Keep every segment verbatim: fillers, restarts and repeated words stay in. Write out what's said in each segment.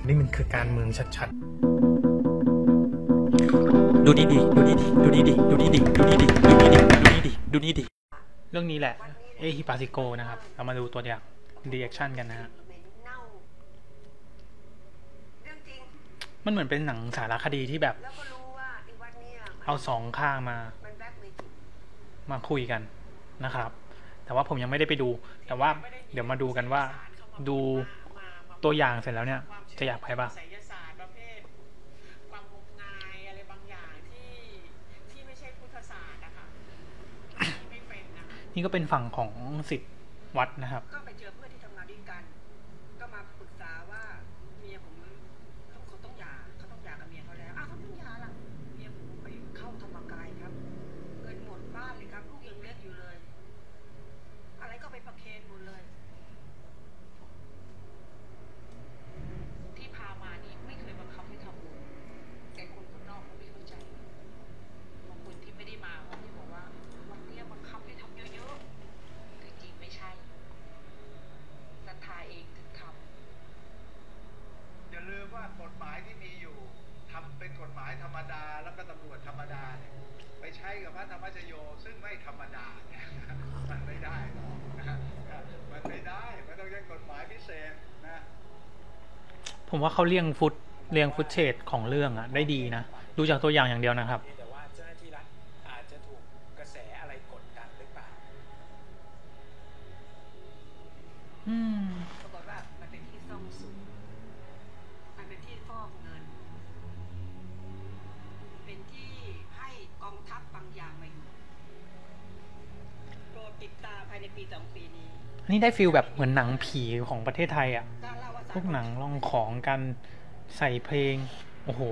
นี่มันคือการเมืองชัดๆดูดีดีดูดีดีดูดีดีดูดีดีดูดีดีดูดีดีดูดีดีดูดีดีเรื่องนี้แหละเอฮิปาซิโกนะครับเรามาดูตัวอย่างรีแอคชั่นกันนะฮะมันเหมือนเป็นหนังสารคดีที่แบบเอาสองข้างมามาคุยกันนะครับแต่ว่าผมยังไม่ได้ไปดูแต่ว่าเดี๋ยวมาดูกันว่าดูตัวอย่างเสร็จแล้วเนี่ยจะอยากไปป่ะนี่ก็เป็นฝั่งของศิษย์วัดนะครับก็ไปเจอเพื่อนที่ทำงานด้วยกันก็มาปรึกษาว่าเมียผมเขาต้องหย่าเขาต้องหย่ากับเมียเขาแล้วอ้าวเขาต้องหย่าล่ะเมียผมไปเข้าธรรมกายครับเงินหมดบ้านเลยครับลูกยังเล็กอยู่เลยอะไรก็ไปประเคนหมดเลยที่พามานี่ไม่เคยบังคับให้ทำบุญแต่คนข้างนอกเขาไม่เข้าใจบางคนที่ไม่ได้มาเขาที่บอกว่าวันนี้บังคับให้ทำเยอะๆแต่จริงไม่ใช่ศรัทธาเองถึงทำอย่าลืมว่ากฎหมายที่มีอยู่ทำเป็นกฎหมายธรรมดาแล้วก็ตำรวจธรรมดาเนี่ยไปใช้กับพระธรรมชโยซึ่งไม่ธรรมดาเนี่ยมันไม่ได้นะมันไม่ได้มันต้องใช้กฎหมายพิเศษนะผมว่าเขาเรียงฟุตเรียงฟุตเชดของเรื่องอะได้ดีนะดูจากตัวอย่างอย่างเดียวนะครับแต่ว่าเจ้าหน้าที่รัฐอาจจะถูกกระแสอะไรกดดันหรือเปล่าอืมเขาบอกว่ามันเป็นที่ซ่องสุมมันเป็นที่ฟอกเงินเป็นที่ให้กองทัพบางอย่างมาอยู่โปรดติดตามภายในปีสองปีนี้อันนี้ได้ฟีลแบบเหมือนหนังผีของประเทศไทยอ่ะพวกหนังลองของกันใส่เพลงโอ้โห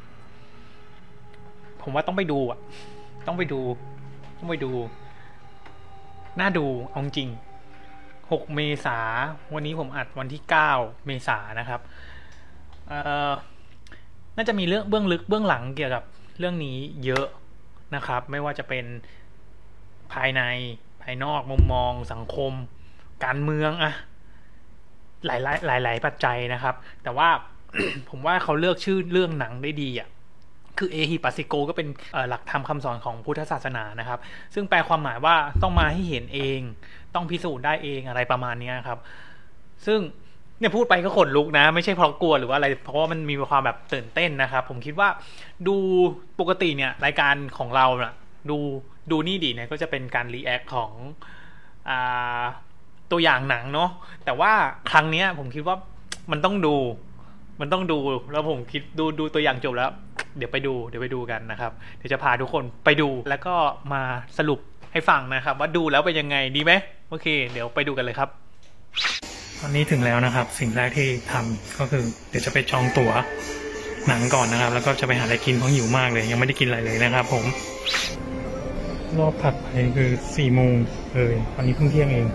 ผมว่าต้องไปดูอ่ะต้องไปดูต้องไปดูน่าดูเอาจริงหกเมษาวันนี้ผมอัดวันที่เก้าเมษานะครับเอ่อน่าจะมีเรื่องเบื้องลึกเบื้องหลังเกี่ยวกับเรื่องนี้เยอะนะครับไม่ว่าจะเป็นภายในภายนอกมุมมองสังคมการเมืองอะหลายหลายหลายปัจจัยนะครับแต่ว่า ผมว่าเขาเลือกชื่อเรื่องหนังได้ดีอะคือเอฮิปาซิโกก็เป็นหลักธรรมคำสอนของพุทธศาสนานะครับซึ่งแปลความหมายว่าต้องมาให้เห็นเองต้องพิสูจน์ได้เองอะไรประมาณนี้ครับซึ่งเนี่ยพูดไปก็ขนลุกนะไม่ใช่เพราะกลัวหรือว่าอะไรเพราะว่ามันมีความแบบตื่นเต้นนะครับผมคิดว่าดูปกติเนี่ยรายการของเราน่ะดูดูนี่ดีเนี่ยก็จะเป็นการรีแอคของอ่าตัวอย่างหนังเนาะแต่ว่าครั้งนี้ผมคิดว่ามันต้องดูมันต้องดูแล้วผมคิดดูดูตัวอย่างจบแล้วเดี๋ยวไปดูเดี๋ยวไปดูกันนะครับเดี๋ยวจะพาทุกคนไปดูแล้วก็มาสรุปให้ฟังนะครับว่าดูแล้วเป็นยังไงดีไหมโอเคเดี๋ยวไปดูกันเลยครับตอนนี้ถึงแล้วนะครับสิ่งแรกที่ทำก็คือเดี๋ยวจะไปจองตั๋วหนังก่อนนะครับแล้วก็จะไปหาอะไรกินเพราะหิวมากเลยยังไม่ได้กินอะไรเลยนะครับผมรอบถัดไปคือสี่โมงเลยตอนนี้เพิ่งเที่ยงเอง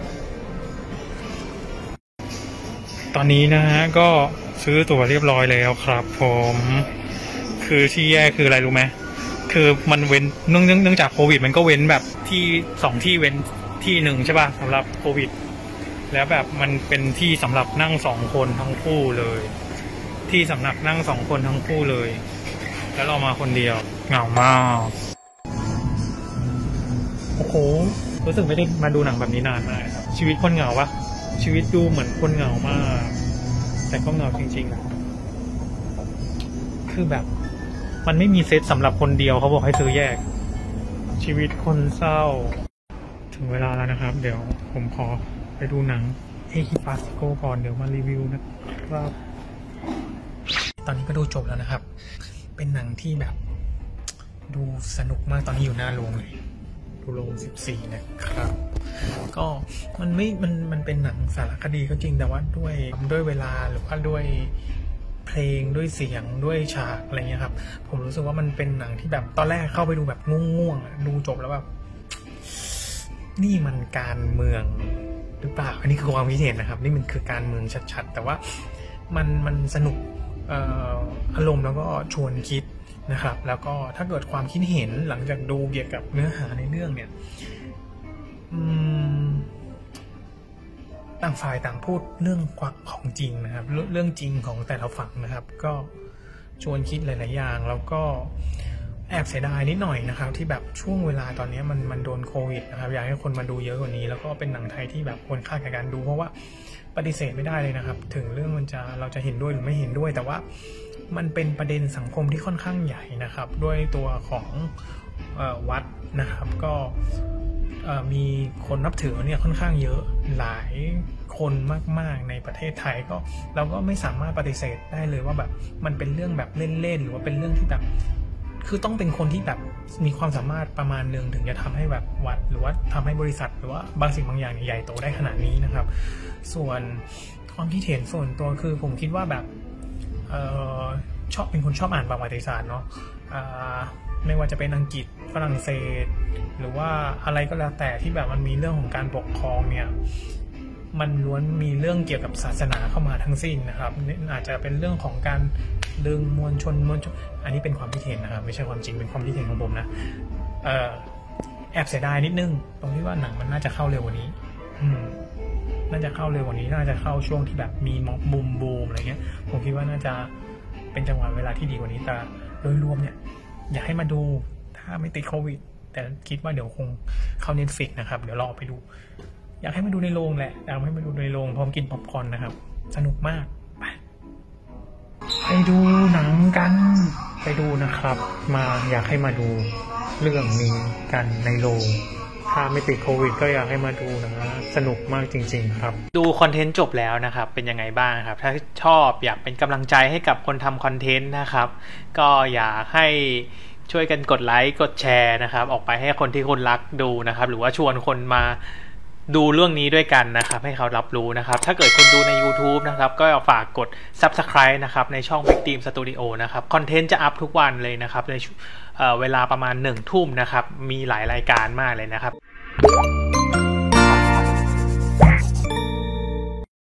ตอนนี้นะฮะก็ซื้อตั๋วเรียบร้อยแล้วครับผมคือที่แย่คืออะไรรู้ไหมคือมันเว้นเนื่องเนื่องจากโควิดมันก็เว้นแบบที่สองที่เว้นที่หนึ่งใช่ป่ะสำหรับโควิดแล้วแบบมันเป็นที่สำหรับนั่งสองคนทั้งคู่เลยที่สำหรับนั่งสองคนทั้งคู่เลยแล้วเรามาคนเดียวเหงามากโอ้โหรู้สึกไม่ได้มาดูหนังแบบนี้นานมากครับชีวิตคนเหงาวะชีวิตดูเหมือนคนเหงามากแต่ก็เหงาจริงๆนะคือแบบมันไม่มีเซตสำหรับคนเดียวเขาบอกให้ซื้อแยกชีวิตคนเศร้าถึงเวลาแล้วนะครับเดี๋ยวผมขอไปดูหนังเอฮิปาซิโกก่อนเดี๋ยวมารีวิวนะครับตอนนี้ก็ดูจบแล้วนะครับเป็นหนังที่แบบดูสนุกมากตอนนี้อยู่หน้าโรงเลยดูโรงสิบสี่นะครับก็มันไม่มันมันเป็นหนังสารคดีก็จริงแต่ว่าด้วยด้วยเวลาหรือว่าด้วยเพลงด้วยเสียงด้วยฉากอะไรเงี้ยครับผมรู้สึกว่ามันเป็นหนังที่แบบตอนแรกเข้าไปดูแบบง่วงๆดูจบแล้วแบบนี่มันการเมืองหรือเปล่าอันนี้คือความคิดเห็นนะครับนี่มันคือการเมืองชัดๆแต่ว่ามันมันสนุกอารมณ์แล้วก็ชวนคิดนะครับแล้วก็ถ้าเกิดความคิดเห็นหลังจากดูเกี่ยวกับเนื้อหาในเรื่องเนี่ยต่างฝ่ายต่างพูดเรื่องของจริงนะครับเรื่องจริงของแต่ละฝั่งนะครับก็ชวนคิดหลายๆอย่างแล้วก็แอบเสียดายนิดหน่อยนะครับที่แบบช่วงเวลาตอนนี้มันมันโดนโควิดนะครับอยากให้คนมาดูเยอะกว่านี้แล้วก็เป็นหนังไทยที่แบบควรค่าแก่การดูเพราะว่าปฏิเสธไม่ได้เลยนะครับถึงเรื่องมันจะเราจะเห็นด้วยหรือไม่เห็นด้วยแต่ว่ามันเป็นประเด็นสังคมที่ค่อนข้างใหญ่นะครับด้วยตัวของเอ่อวัดนะครับก็มีคนนับถือเนี่ยค่อนข้างเยอะหลายคนมากๆในประเทศไทยก็เราก็ไม่สามารถปฏิเสธได้เลยว่าแบบมันเป็นเรื่องแบบเล่นๆหรือว่าเป็นเรื่องที่แบบคือต้องเป็นคนที่แบบมีความสามารถประมาณนึงถึงจะทำให้แบบวัดหรือว่าทำให้บริษัทหรือว่าบางสิ่งบางอย่างใหญ่โตได้ขนาดนี้นะครับส่วนความคิดเห็นส่วนตัวคือผมคิดว่าแบบเอ่อชอบเป็นคนชอบอ่านประวัติศาสตร์เนาะไม่ว่าจะเป็นอังกฤษฝรั่งเศสหรือว่าอะไรก็แล้วแต่ที่แบบมันมีเรื่องของการปกครองเนี่ยมันล้วนมีเรื่องเกี่ยวกับศาสนาเข้ามาทั้งสิ้นนะครับอาจจะเป็นเรื่องของการดึงมวลชนมวลชนอันนี้เป็นความคิดเห็นนะครับไม่ใช่ความจริงเป็นความคิดเห็นของผมนะเอ่อแอบเสียดายนิดนึงตรงที่ว่าหนังมันน่าจะเข้าเร็วกว่านี้อืมน่าจะเข้าเร็วกว่านี้น่าจะเข้าช่วงที่แบบมีม็อบบูมบูมอะไรเงี้ยผมคิดว่าน่าจะเป็นจังหวะเวลาที่ดีกว่านี้แต่โดยรวมเนี่ยอยากให้มาดูถ้าไม่ติดโควิดแต่คิดว่าเดี๋ยวคงเข้า Netflix นะครับเดี๋ยวรอไปดูอยากให้มาดูในโรงแหละอยากให้มาดูในโรงพร้อมกินป๊อปคอร์นนะครับสนุกมากไปไปดูหนังกันไปดูนะครับมาอยากให้มาดูเรื่องนี้กันในโรงถ้าไม่ติดโควิดก็อยากให้มาดูนะสนุกมากจริงๆครับดูคอนเทนต์จบแล้วนะครับเป็นยังไงบ้างครับถ้าชอบอยากเป็นกำลังใจให้กับคนทำคอนเทนต์นะครับก็อยากให้ช่วยกันกดไลค์กดแชร์นะครับออกไปให้คนที่คุณรักดูนะครับหรือว่าชวนคนมาดูเรื่องนี้ด้วยกันนะครับให้เขารับรู้นะครับถ้าเกิดคุณดูใน YouTube นะครับก็ฝากกด Subscribe นะครับในช่อง Big Team Studio นะครับคอนเทนต์จะอัพทุกวันเลยนะครับในเวลาประมาณหนึ่งทุ่มนะครับมีหลายรายการมากเลยนะครับ